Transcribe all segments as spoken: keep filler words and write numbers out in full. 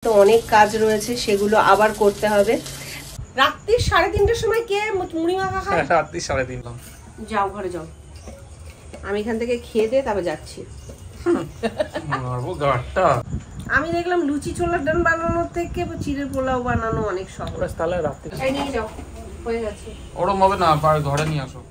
অনেক কাজ রয়েছে, সেগুলো আবার করতে হবে। রাত্রি সাড়ে তিনটার সময় কে মুড়ি মাখা খায়? রাত্রি সাড়ে তিনটা। যাও ঘরে যাও, আমি এখান থেকে খেয়ে দিয়ে তারপর যাচ্ছি। আমি দেখলাম লুচি ছোলার ডাল বানানোর থেকে চিড়ের পোলাও বানানো অনেক সহজ। তাহলে রাত্রি নিয়ে যাও, হয়ে গেছে। ওরম হবে না, ঘরে নিয়ে আসো।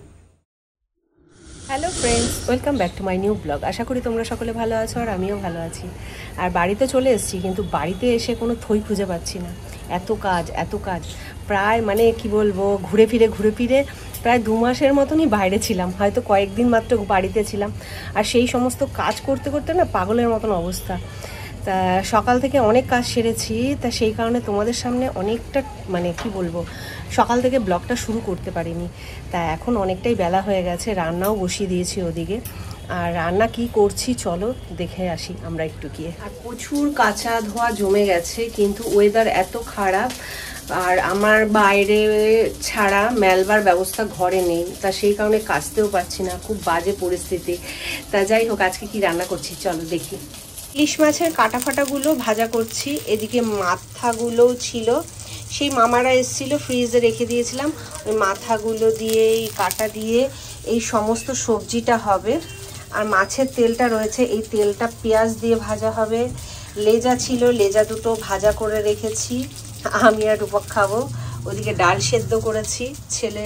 Hello friends, welcome back to my new blog. আশা করি তোমরা সকলে ভালো আছো আর আমিও ভালো আছি। আর বাড়িতে চলে এসেছি, কিন্তু বাড়িতে এসে কোনো থই খুঁজে পাচ্ছি না। এত কাজ এত কাজ, প্রায় মানে কি বলবো, ঘুরে ফিরে ঘুরে ফিরে প্রায় দু মাসের মতনই বাইরে ছিলাম, হয়তো কয়েকদিন মাত্র বাড়িতে ছিলাম। আর সেই সমস্ত কাজ করতে করতে না পাগলের মতন অবস্থা। তা সকাল থেকে অনেক কাজ সেরেছি, তা সেই কারণে তোমাদের সামনে অনেকটা মানে কি বলবো, সকাল থেকে ব্লগটা শুরু করতে পারিনি। তা এখন অনেকটাই বেলা হয়ে গেছে, রান্নাও বসিয়ে দিয়েছি ওদিকে। আর রান্না কি করছি চলো দেখে আসি আমরা একটু গিয়ে। আর প্রচুর কাঁচা ধোয়া জমে গেছে, কিন্তু ওয়েদার এত খারাপ আর আমার বাইরে ছাড়া মেলবার ব্যবস্থা ঘরে নেই, তা সেই কারণে কাচতেও পারছি না, খুব বাজে পরিস্থিতি। তা যাই হোক, আজকে কি রান্না করছি চলো দেখি। ইলিশ মাছের কাটা ফাটাগুলো ভাজা করছি, এদিকে মাথাগুলোও ছিল, সেই মামারা এসেছিলো, ফ্রিজে রেখে দিয়েছিলাম। ওই মাথাগুলো দিয়ে এই কাটা দিয়ে এই সমস্ত সবজিটা হবে। আর মাছের তেলটা রয়েছে, এই তেলটা পেঁয়াজ দিয়ে ভাজা হবে। লেজা ছিল, লেজা দুটো ভাজা করে রেখেছি, আমি আর রূপক খাবো। ওদিকে ডাল সেদ্ধ করেছি, ছেলে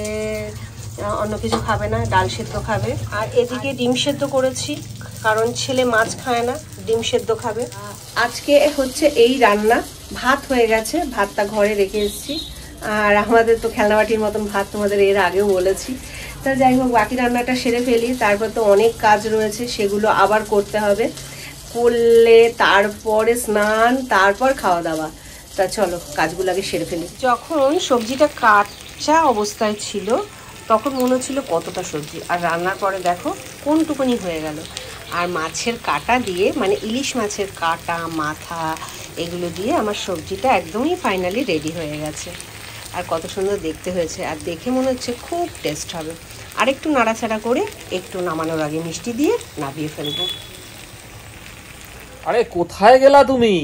অন্য কিছু খাবে না, ডাল সেদ্ধ খাবে। আর এদিকে ডিম সেদ্ধ করেছি, কারণ ছেলে মাছ খায় না, ডিম সেদ্ধ খাবে। আজকে হচ্ছে এই রান্না। ভাত হয়ে গেছে, ভাতটা ঘরে রেখে এসেছি। আর আমাদের তো খেলনাবাটির মতন ভাত, তোমাদের এর আগেও বলেছি। তা যাই হোক, বাকি রান্নাটা সেরে ফেলি, তারপর তো অনেক কাজ রয়েছে, সেগুলো আবার করতে হবে। করলে তারপরে স্নান, তারপর খাওয়া দাওয়া। তা চলো কাজগুলো আগে সেরে ফেলি। যখন সবজিটা কাঁচা অবস্থায় ছিল তখন মনে হচ্ছিল কতটা সবজি, আর রান্নার পরে দেখো কোনটুকুনি হয়ে গেল। আর মাছের কাটা দিয়ে, মানে ইলিশ মাছের কাটা মাথা এগুলো দিয়ে আমার সবজিটা একদমই ফাইনালি রেডি হয়ে গেছে। আর কত সুন্দর দেখতে হয়েছে, আর দেখে মনে হচ্ছে খুব টেস্ট হবে। আর একটু নাড়াচাড়া করে একটু নামানোর আগে মিষ্টি দিয়ে নামিয়ে ফেলবো। আরে কোথায় গেলা তুমি?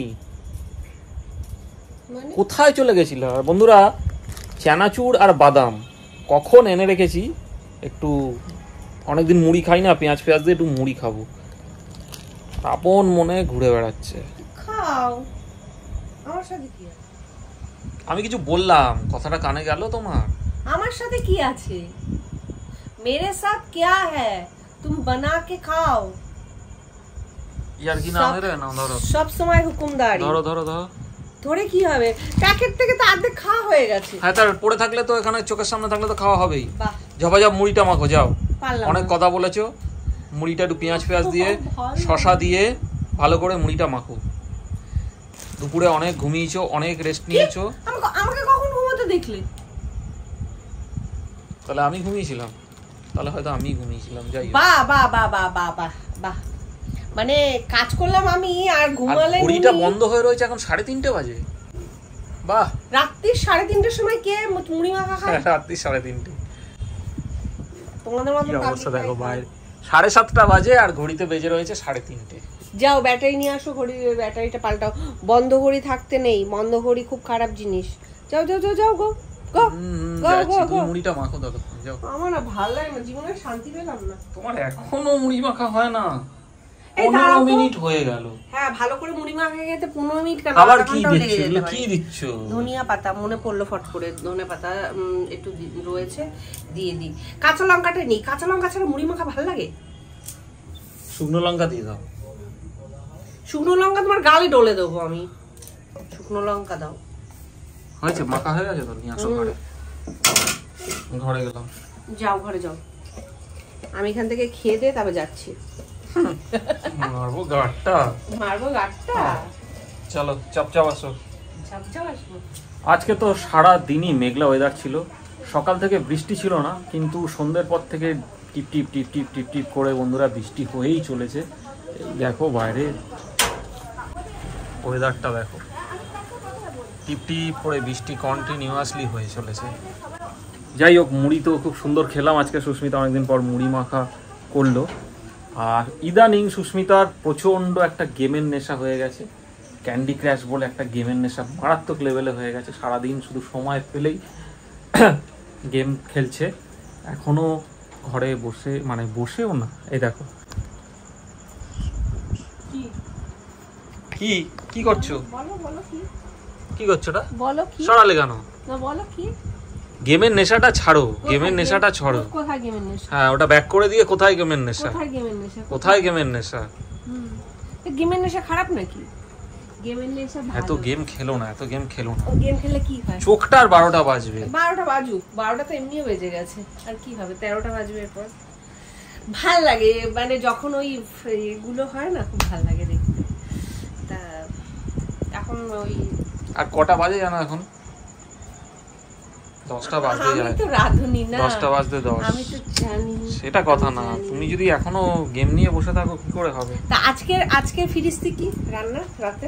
কোথায় চলে গেছিল? বন্ধুরা, চানাচুর আর বাদাম কখন এনে রেখেছি, একটু অনেকদিন মুড়ি খাই না, পেঁয়াজ পেঁয়াজ দিয়ে একটু মুড়ি খাবো, আপন মনে ঘুরে বেড়াচ্ছে। খাও, আমার সাথে কি আছে? আমি কিছু বললাম, কথাটা কানে গেল তোমার? আমার সাথে কি আছে? मेरे साथ क्या है, तुम बना के खाओ। यार কি না রে, না ধরো, সব সময় হুকুমদারি। ধরো ধরো ধরো। ধরে কি হবে? প্যাকেট থেকে তো অর্ধেক খাওয়া হয়ে গেছে। হ্যাঁ, তার পড়ে থাকলে তো এখানে চোখের সামনে থাকলে তো খাওয়া হবেই। ঝপাঝপ মুড়িটা মাখো, যাও। অনেক কথা বলেছো, মুড়িটা একটু পেঁয়াজ পেঁয়াজ দিয়ে শশা দিয়ে ভালো করে মুড়িটা মাখো। দুপুরে অনেক ঘুমিয়েছো, অনেক রেস্ট নিয়েছো। আমাকে কখন ঘুমোতে দেখলে? তাহলে আমি ঘুমিয়েছিলাম, তাহলে হয়তো আমি ঘুমিয়েছিলাম। যাই হোক, বাহ বাহ বাহ বাহ বাহ বাহ বাহ, মানে কাজ করলাম আমি আর ঘুমালে। ঘড়িটা বন্ধ হয়ে রয়েছে, এখন সাড়ে তিনটে বাজে। বাহ, রাত্রি সাড়ে তিনটের সময় কে মুড়ি মাখা খায়? রাত্রি সাড়ে তিনটে। তোমাদের মতো অবস্থা দেখো, বাইরে সাড়ে সাতটা বাজে আর ঘড়িতে বেজে রয়েছে সাড়ে তিনটে। যাও ব্যাটারি নিয়ে আসো, ঘড়ির ব্যাটারিটা পাল্টাও। বন্ধ ঘড়ি থাকতে নেই, বন্ধ ঘড়ি খুব খারাপ জিনিস। যাও যাও যাও যাও, গো গো গো গো। মুড়িটা মাখো দাদা, যাও। আমার না ভালো লাগে না, জীবনে শান্তি পেলাম না। তোমার এখনো মুড়ি মাখা হয় না? পনেরো মিনিট হয়ে গেল। হ্যাঁ, ভালো করে মুড়ি মাখা খেতে পনেরো মিনিট কেন? আবার কি দিচ্ছ? এগুলো কি দিচ্ছ? ধনিয়া পাতা, মনে পড়লো ফট করে, ধনে পাতা একটু রয়েছে, দিয়ে দিই। কাঁচা লঙ্কাটা নেই, কাঁচা লঙ্কা ছাড়া মুড়ি মাখা ভালো লাগে? শুকনো লঙ্কা দিয়ে দাও। শুকনো লঙ্কা তোমার গালে ডলে দেবো আমি। শুকনো লঙ্কা দাও। হয়েছে, মাখা হয়ে গেছে তো, নিয়ে আসো ঘরে। ঘরে গেলাম। যাও ঘরে যাও, আমি এখান থেকে খেয়ে দিয়ে তারপর যাচ্ছি। মারবো গাটটা, মারবো গাটটা। চলো চপচপ আসো। চপচপ আসবো। আজকে তো সারা দিনই মেঘলা ওয়েদার ছিল, সকাল থেকে বৃষ্টি ছিল না, কিন্তু সন্ধ্যের পর থেকে টিপ টিপ টিপ টিপ টিপ টিপ করে বন্ধুরা বৃষ্টি হয়েই চলেছে। দেখো বাইরে ওয়েদারটা দেখো, টিপ টিপ করে বৃষ্টি কন্টিনিউয়াসলি হয়ে চলেছে। যাই হোক, মুড়ি তো খুব সুন্দর খেলাম আজকে। সুস্মিতা অনেকদিন পর মুড়ি মাখা করলো। আর ইদানিং সুস্মিতার প্রচণ্ড একটা গেমের নেশা হয়ে গেছে, ক্যান্ডি ক্র্যাশ বলে একটা গেমের নেশা মারাত্মক লেভেলে হয়ে গেছে। সারাদিন শুধু সময় পেলেই গেম খেলছে। এখনো ঘরে বসে, মানে বসেও না, এই দেখো কি কি করছো, বলো বলো কি কি করছো ওটা, বলো কি সরালে কেন? না বলো কি? গেমের নেশাটা ছাড়ো, গেমের নেশাটা ছাড়ো। কোথায় গেমের নেশা? হ্যাঁ, ওটা ব্যাক করে দিয়ে কোথায় গেমের নেশা, কোথায় গেমের নেশা? কোথায় গেমের নেশা? হুম, গেমের নেশা খারাপ নাকি? গেমের নেশা ভালো। এত গেম খেলো না, এত গেম খেলো না। ও গেম খেলে কি হয়? চোখটা আর বারোটা বাজবে। বারোটা বাজুক, বারোটা তো এমনিও বেজে গেছে, আর কি হবে, তেরোটা বাজবে এরপর। ভাল লাগে মানে যখন ওই এগুলো হয় না, খুব ভাল লাগে দেখতে। তা এখন ওই আর কটা বাজে জানো এখন? দশটা বাজতে যায়। আমি তো রাধুনি না, দশটা বাজতে দশ। আমি তো জানি সেটা কথা না, তুমি যদি এখনো গেম নিয়ে বসে থাকো কি করে হবে? তা আজকের আজকের ফিরিস্তি কি রান্না রাতে?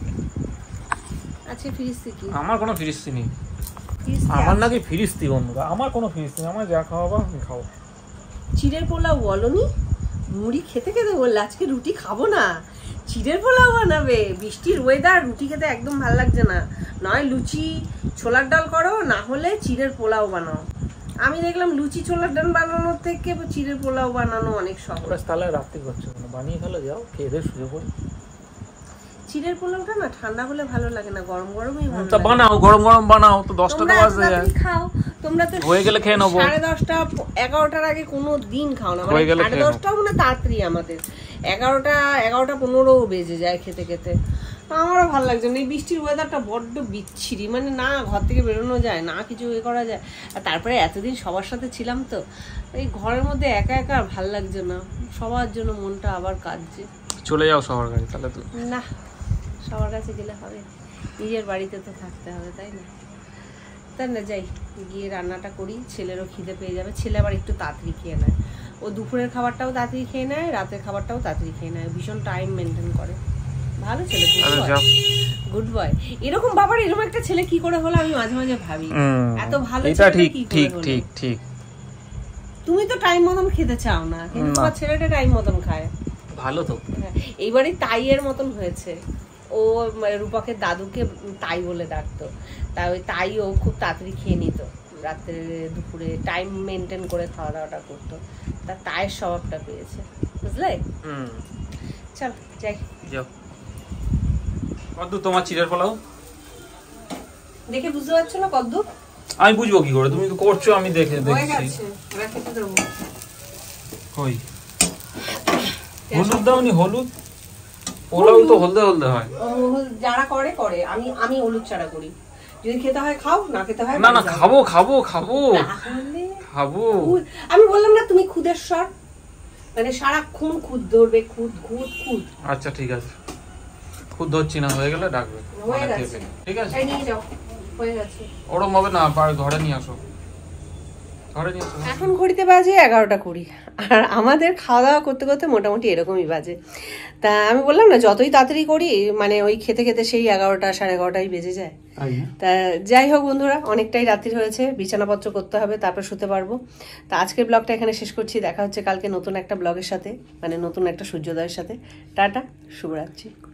আজকে ফিরিস্তি কি? আমার কোনো ফিরিস্তি নেই। ফিরিস্তি আমার আছে। নাকি ফিরিস্তি বন্ধুরা, আমার কোনো ফিরিস্তি নেই। আমার যা খাওয়াবো আমি খাবো। চিড়ের পোলাও বলনি? মুড়ি খেতে খেতে বললে আজকে রুটি খাবো না, চিড়ের পোলাও বানাবে। বৃষ্টির ওয়েদার, রুটি খেতে একদম ভালো লাগছে না। নয় লুচি ছোলার ডাল করো, না হলে চিড়ের পোলাও বানাও। আমি দেখলাম লুচি ছোলার ডাল বানানোর থেকে চিড়ের পোলাও বানানো অনেক সহজ। তাহলে রাত্রি করছো কেন? বানিয়ে ফেলো, যাও খেয়ে দিয়ে শুয়ে পড়ি। চিড়ের পোলাওটা না ঠান্ডা হলে ভালো লাগে না, গরম গরমই ভালো তা লাগে। বানাও, গরম গরম বানাও, তো দশটা তো তোমরা এত বাজতে যায়। তাড়াতাড়ি খাও, তোমরা তো হয়ে গেলে খেয়ে নেবো। সাড়ে দশটা এগারোটার আগে কোনো দিন খাও না, মানে হয়ে গেলে সাড়ে খেয়ে দশটাও মানে তাড়াতাড়ি আমাদের। এগারোটা এগারোটা পনেরো বেজে যায় খেতে খেতে। আমারও ভালো লাগছে না, এই বৃষ্টির ওয়েদারটা বড্ড বিচ্ছিরি, মানে না ঘর থেকে বেরোনো যায় না, কিছু এ করা যায়। আর তারপরে এতদিন সবার সাথে ছিলাম তো, এই ঘরের মধ্যে একা একা আর ভাল লাগছে না, সবার জন্য মনটা আবার কাঁদছে। চলে যাও সবার কাছে তাহলে। তো না, সবার কাছে গেলে হবে, নিজের বাড়িতে তো থাকতে হবে, তাই না? তাই না, যাই গিয়ে রান্নাটা করি, ছেলেরও খিদে পেয়ে যাবে। ছেলে আবার একটু তাড়াতাড়ি খেয়ে নেয়, ও দুপুরের খাবারটাও তাড়াতাড়ি খেয়ে নেয়, রাতের খাবারটাও তাড়াতাড়ি খেয়ে নেয়, ভীষণ টাইম মেনটেন করে। ভালো ছেলে, গুড বয়। এরকম বাবার এরকম একটা ছেলে কি করে হলো আমি মাঝে মাঝে ভাবি। এত ভালো ছেলে ঠিক কি ঠিক করে ঠিক ঠিক। তুমি তো টাইম মতন খেতে চাও না, কিন্তু তোমার ছেলেটা টাইম মতন খায়। ভালো তো। এইবারই তাইয়ের মতন হয়েছে। ও রূপকের দাদুকে তাই বলে ডাকতো, তাই ওই তাই ও খুব তাড়াতাড়ি খেয়ে নিত, রাত্রে দুপুরে টাইম মেনটেন করে খাওয়া দাওয়াটা করতো। তা তাইয়ের স্বভাবটা পেয়েছে, বুঝলে? হুম, চল যাই। যাও। কদ্দু তোমার চিড়ের পোলাও দেখে বুঝতে পারছো না কদ্দু? আমি বুঝবো কি করে? তুমি তো করছো, আমি দেখে দেখছি। কই হলুদ দাওনি? হলুদ পোলাও তো হলদে হলদে হয়। যারা করে করে, আমি আমি হলুদ ছাড়া করি। যদি খেতে হয় খাও, না খেতে হয় না না, খাবো খাবো খাবো খাবো। আমি বললাম না তুমি খুদের স্বর, মানে সারাক্ষণ খুদ ধরবে, খুদ খুদ খুদ। আচ্ছা ঠিক আছে, খুদ ধরছি না, হয়ে গেলে ডাকবে। ঠিক আছে, নিয়ে যাও, হয়ে গেছে। ওরম হবে না, ঘরে নিয়ে আসো, ঘরে নিয়ে আসো। এখন ঘড়িতে বাজে এগারোটা কুড়ি, আর আমাদের খাওয়া দাওয়া করতে করতে মোটামুটি এরকমই বাজে। তা আমি বললাম না যতই তাড়াতাড়ি করি, মানে ওই খেতে খেতে সেই এগারোটা সাড়ে এগারোটাই বেজে যায়। তা যাই হোক বন্ধুরা, অনেকটাই রাত্রি হয়েছে, বিছানাপত্র করতে হবে, তারপর শুতে পারবো। তা আজকের ব্লগটা এখানে শেষ করছি, দেখা হচ্ছে কালকে নতুন একটা ব্লগের সাথে, মানে নতুন একটা সূর্যোদয়ের সাথে। টাটা, শুভরাত্রি।